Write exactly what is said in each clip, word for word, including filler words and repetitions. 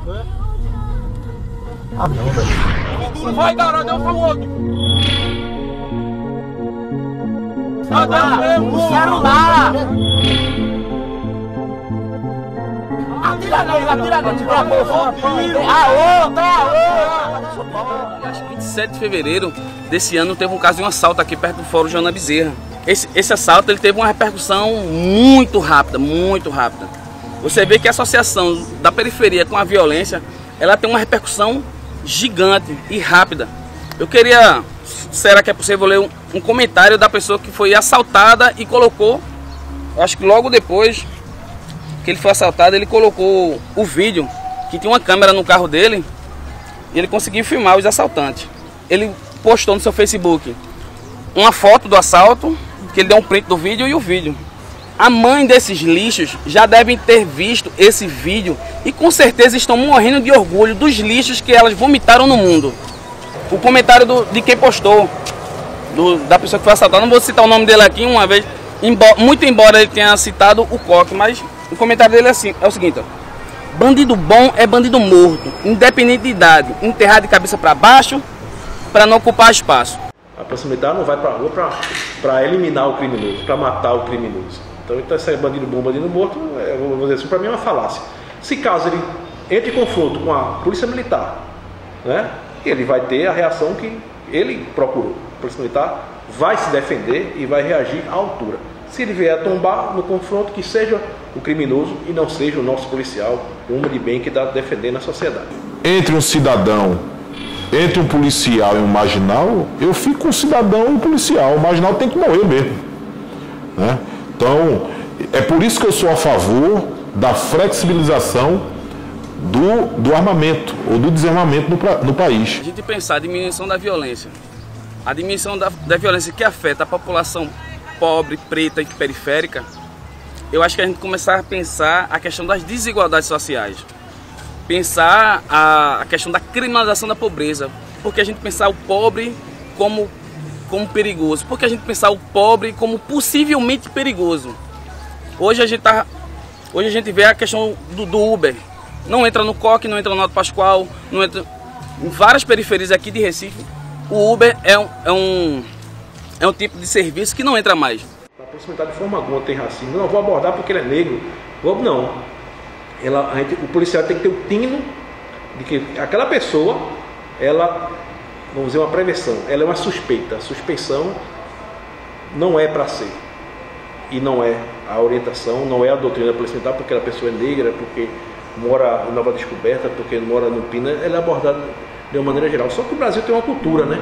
Ah, não, velho. Não vai dar, não foi o outro. Não dá, não quero lá. Atira nele, atira nele, tira a bolsa. A outra, a outra. Acho que vinte e sete de fevereiro desse ano teve um caso de um assalto aqui perto do Fórum Joana Bezerra. Esse, esse assalto ele teve uma repercussão muito rápida, muito rápida. Você vê que a associação da periferia com a violência, ela tem uma repercussão gigante e rápida. Eu queria, será que é possível ler um, um comentário da pessoa que foi assaltada e colocou, acho que logo depois que ele foi assaltado, ele colocou o vídeo, que tinha uma câmera no carro dele, e ele conseguiu filmar os assaltantes. Ele postou no seu Facebook uma foto do assalto, que ele deu um print do vídeo e o vídeo. A mãe desses lixos já devem ter visto esse vídeo e com certeza estão morrendo de orgulho dos lixos que elas vomitaram no mundo. O comentário do, de quem postou, do, da pessoa que foi assaltada, não vou citar o nome dele aqui uma vez, embora, muito embora ele tenha citado o Coque, mas o comentário dele é, assim, é o seguinte: ó, bandido bom é bandido morto, independente de idade, enterrado de cabeça para baixo, para não ocupar espaço. A polícia militar não vai para a rua para eliminar o criminoso, para matar o criminoso. Então, então esse bandido bom, bandido morto, é, vou dizer assim, para mim é uma falácia. Se caso ele entre em confronto com a polícia militar, né, ele vai ter a reação que ele procurou. A polícia militar vai se defender e vai reagir à altura. Se ele vier a tombar no confronto, que seja o criminoso e não seja o nosso policial, o homem de bem que está defendendo a sociedade. Entre um cidadão, entre um policial e um marginal, eu fico com o cidadão e o policial. O marginal tem que morrer mesmo, né? Então, é por isso que eu sou a favor da flexibilização do, do armamento ou do desarmamento no, no país. A gente pensar a diminuição da violência, a diminuição da, da violência que afeta a população pobre, preta e periférica, eu acho que a gente começar a pensar a questão das desigualdades sociais, pensar a, a questão da criminalização da pobreza, porque a gente pensar o pobre como, como perigoso, porque a gente pensar o pobre como possivelmente perigoso. Hoje a gente, tá, hoje a gente vê a questão do, do Uber, não entra no Coque, não entra no Alto Pascoal, não entra em várias periferias aqui de Recife. O Uber é um, é um, é um tipo de serviço que não entra mais. A polícia militar de forma alguma tem racismo. Não vou abordar porque ele é negro. Vou, não. Ela, a gente, o policial tem que ter o tino de que aquela pessoa, ela, vamos dizer, uma prevenção, ela é uma suspeita. A suspeição não é para ser. E não é a orientação, não é a doutrina da polícia militar porque a pessoa é negra, porque mora em Nova Descoberta, porque mora no Pina. Ela é abordada de uma maneira geral. Só que o Brasil tem uma cultura, né?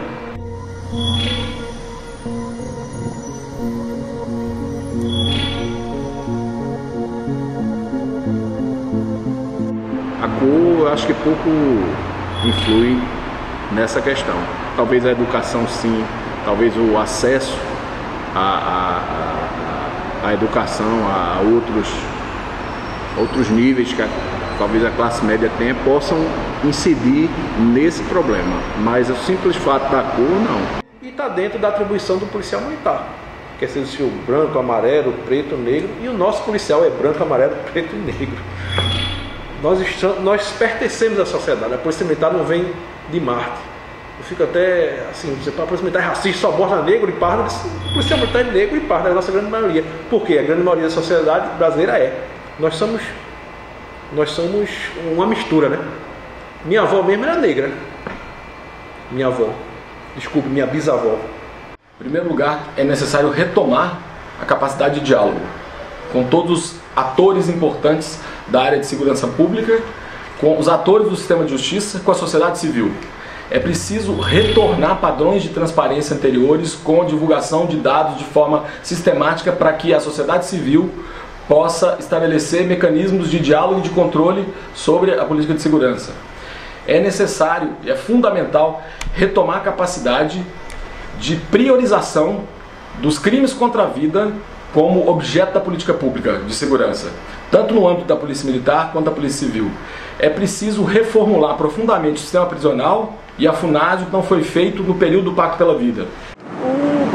A cor, eu acho que pouco influi nessa questão. Talvez a educação, sim, talvez o acesso à, à, à educação, a outros, outros níveis que a, talvez a classe média tenha, possam incidir nesse problema. Mas o simples fato da cor, não. E está dentro da atribuição do policial militar. Quer ser o seu branco, amarelo, preto, negro. E o nosso policial é branco, amarelo, preto e negro. Nós, estamos, nós pertencemos à sociedade. A polícia militar não vem de Marte. Eu fico até assim, você fala, a polícia militar é racista, só aborda negro e pardo. A polícia militar é negro e pardo, é a nossa grande maioria. Por quê? A grande maioria da sociedade brasileira é. Nós somos, nós somos uma mistura, né? Minha avó mesmo era negra. Minha avó. Desculpe, minha bisavó. Em primeiro lugar, é necessário retomar a capacidade de diálogo com todos os atores importantes da área de segurança pública, com os atores do sistema de justiça, com a sociedade civil. É preciso retornar padrões de transparência anteriores com divulgação de dados de forma sistemática para que a sociedade civil possa estabelecer mecanismos de diálogo e de controle sobre a política de segurança. É necessário e é fundamental retomar a capacidade de priorização dos crimes contra a vida como objeto da política pública de segurança, tanto no âmbito da Polícia Militar quanto da Polícia Civil. É preciso reformular profundamente o sistema prisional e a FUNASIO, que não foi feito no período do Pacto pela Vida. O Poder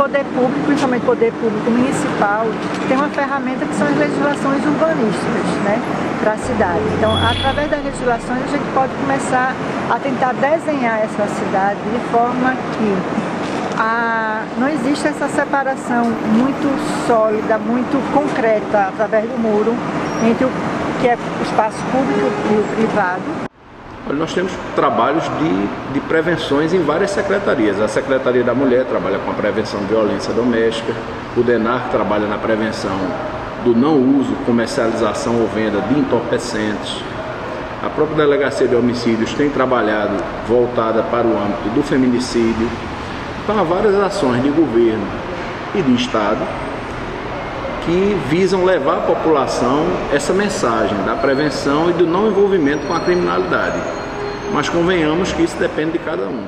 poder público, principalmente poder público municipal, tem uma ferramenta que são as legislações urbanísticas, né, para a cidade. Então, através das legislações, a gente pode começar a tentar desenhar essa cidade de forma que a, não existe essa separação muito sólida, muito concreta, através do muro, entre o que é o espaço público e o privado. Olha, nós temos trabalhos de, de prevenções em várias secretarias. A Secretaria da Mulher trabalha com a prevenção de violência doméstica, o DENAR trabalha na prevenção do não uso, comercialização ou venda de entorpecentes. A própria Delegacia de Homicídios tem trabalhado voltada para o âmbito do feminicídio. Então, há várias ações de governo e de Estado que visam levar à população essa mensagem da prevenção e do não envolvimento com a criminalidade. Mas convenhamos que isso depende de cada um.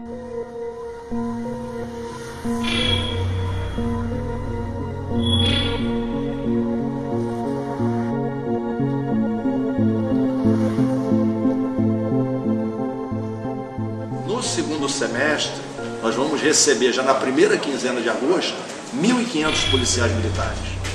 No segundo semestre, nós vamos receber, já na primeira quinzena de agosto, mil e quinhentos policiais militares.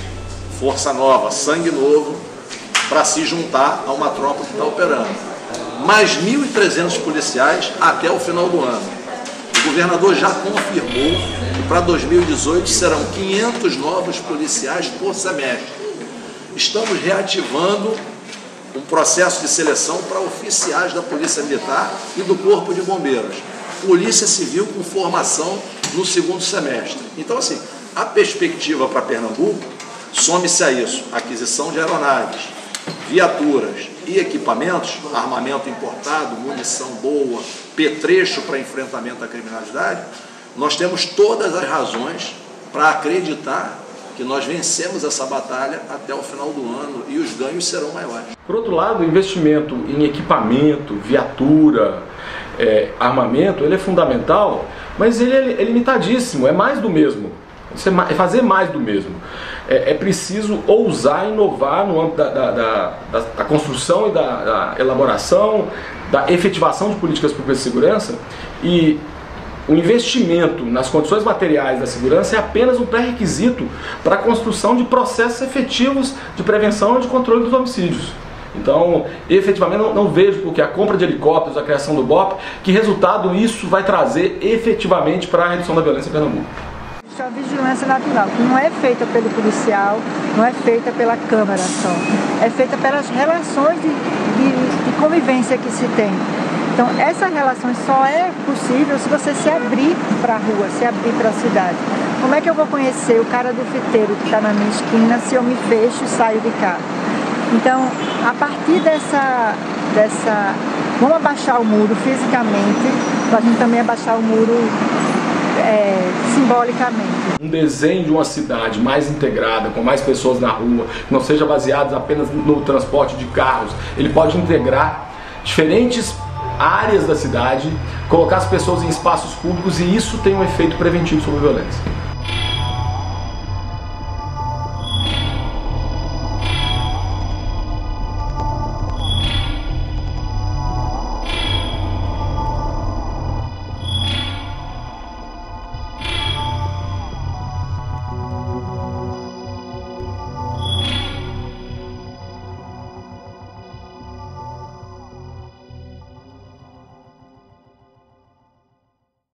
Força nova, sangue novo, para se juntar a uma tropa que está operando. Mais mil e trezentos policiais até o final do ano. O governador já confirmou que para dois mil e dezoito serão quinhentos novos policiais por semestre. Estamos reativando um processo de seleção para oficiais da Polícia Militar e do Corpo de Bombeiros. Polícia Civil com formação no segundo semestre. Então, assim, a perspectiva para Pernambuco some-se a isso: aquisição de aeronaves, viaturas e equipamentos, armamento importado, munição boa, petrecho para enfrentamento à criminalidade. Nós temos todas as razões para acreditar que nós vencemos essa batalha até o final do ano e os ganhos serão maiores. Por outro lado, o investimento em equipamento, viatura, é, armamento, ele é fundamental, mas ele é, é limitadíssimo, é mais do mesmo. Isso é, é fazer mais do mesmo. É, é preciso ousar inovar no âmbito da, da, da, da, da construção e da, da elaboração, da efetivação de políticas públicas de segurança, e o investimento nas condições materiais da segurança é apenas um pré-requisito para a construção de processos efetivos de prevenção e de controle dos homicídios. Então, efetivamente, não, não vejo porque a compra de helicópteros, a criação do B O P, que resultado isso vai trazer efetivamente para a redução da violência em Pernambuco. Isso é a vigilância natural, que não é feita pelo policial, não é feita pela Câmara só, é feita pelas relações de, de, de convivência que se tem. Então, essas relações só é possível se você se abrir para a rua, se abrir para a cidade. Como é que eu vou conhecer o cara do fiteiro que está na minha esquina se eu me fecho e saio de cá? Então, a partir dessa, dessa... Vamos abaixar o muro fisicamente, para a gente também abaixar o muro é, simbolicamente. Um desenho de uma cidade mais integrada, com mais pessoas na rua, que não seja baseado apenas no transporte de carros, ele pode integrar diferentes áreas da cidade, colocar as pessoas em espaços públicos, e isso tem um efeito preventivo sobre a violência.